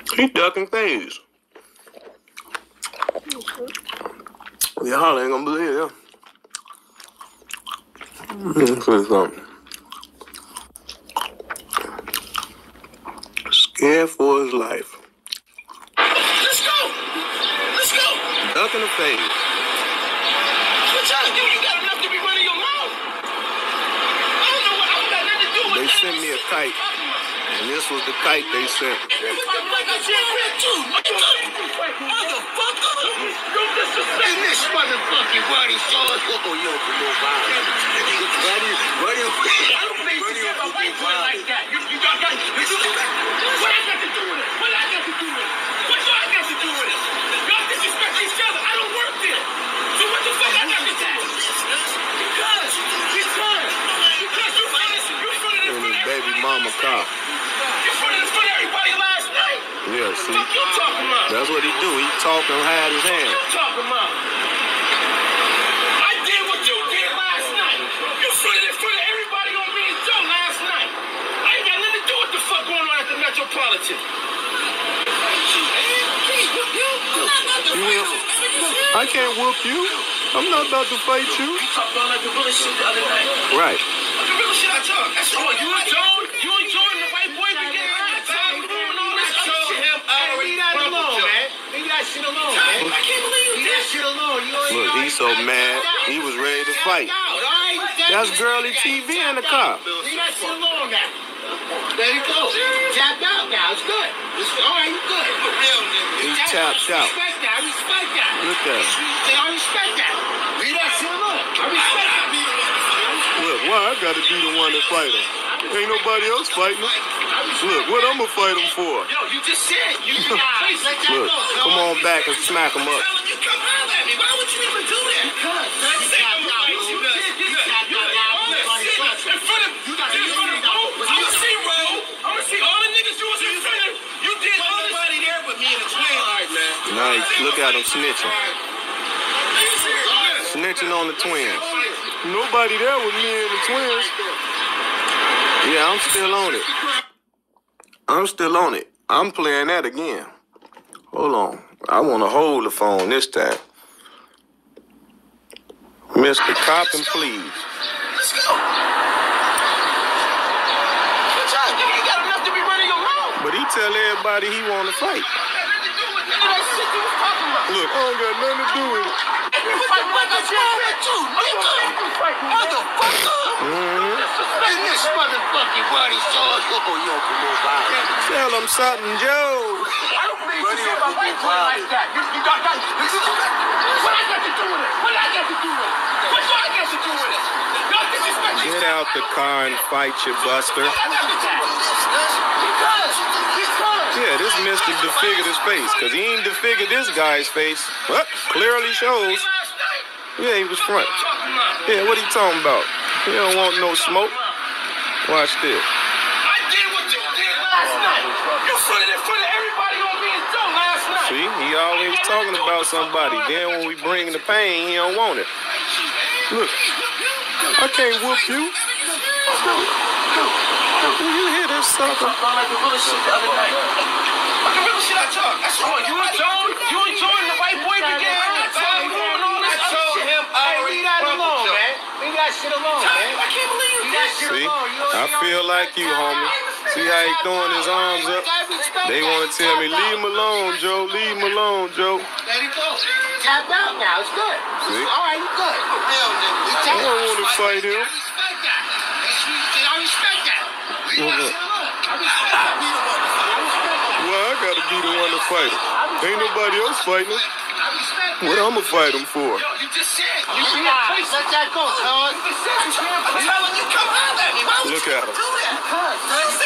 He ducking things. Y'all ain't gonna believe it. Something. Scared for his life. Let's go! Let's go! Ducking the face. What y'all do? You got enough to be running your mouth? I don't know what I got nothing to do with They that. sent me a kite, and this was the kite they sent. In this motherfucking body, so I don't think you said my white boy like that. What I got to do with it? What I got to do with it? What do I got to do with it? Y'all disrespect each other. I don't work there. So what the fuck I got to do with it? Because you fronted In his baby mama car. You fronted in front of everybody last night. Yeah, see? What you talking about? That's what he do. He talk and hide his hand. What you talking about? I did what you did last night. You fronted in front of everybody on me and Joe last night. I ain't got nothing to do with the fuck going on at the Metropolitan. I can't whoop you. I'm not about to fight you. You talked about like the real shit the other night. Right. Like the real shit I talk. That's all. You and Joe and the white boy began at the time and all this other shit. Leave that alone, man. Leave that shit alone, man. I can't believe you Leave that shit alone. Look, he's so mad. He was ready to fight. That's girly TV in the car. Leave that shit alone now. There you go. Tapped out now. It's good. All right, you good. He's tapped out. Respect that. I respect that. Look at him. I respect that. Leave that shit alone. I respect that. Look, why I gotta be the one to fight him? Ain't nobody else fighting him. Look, what I'm gonna fight him for? Yo, you just said. Look, come on back and smack him up. You come holler at me. Why would you even do that? Because Nice. Look at him snitching. Snitching on the twins. Nobody there with me and the twins. Yeah, I'm still on it. I'm still on it. I'm playing that again. Hold on. I want to hold the phone this time. Mr. Coppin, please. let's go. What y'all do? You got enough to be running your mouth. But he tell everybody he want to fight. Look, I don't got nothing to do with it. In this motherfucking body, so Tell him something, Joe. I don't believe you said my white boy like that. What I got to do with it? What I got to do with it? What do I got to do with it? Y'all disrespect each Get out the car and fight you, Buster. Yeah, this Mr. disfigured his face, because he ain't disfigured this guy's face. Well, clearly shows. Yeah, he was front. Yeah, what he talking about? He don't want no smoke. Watch this. I did what you did last night. You fronted in front of everybody on me and Joe last night. See, he always talking about somebody. Then when we bring the pain, he don't want it. Look, I can't whoop you. You hear this sucker? Like the real shit the other night. Like the real shit I talk. That's all. You and Joe and the white boy began at the time and all this other shit. Leave that alone, man. Leave that shit alone, man. I can't believe you Leave that did. shit See, alone. I feel like you, homie. See how he throwing his arms up? They want to tell me, leave him alone, Joe. Leave him alone, Joe. There you go. Tapped out now. It's good. See? All right, you good. I don't want to fight him. I respect that. I respect that. Leave that shit alone. I respect that. Well, I got to be the one to fight him. Ain't nobody else fighting him. I respect that. What I'm going to fight him for? Yo, you just said. Let that go, cuz. You just said you can't. I'm telling you, come holler at me. Why would Look you at him. do that?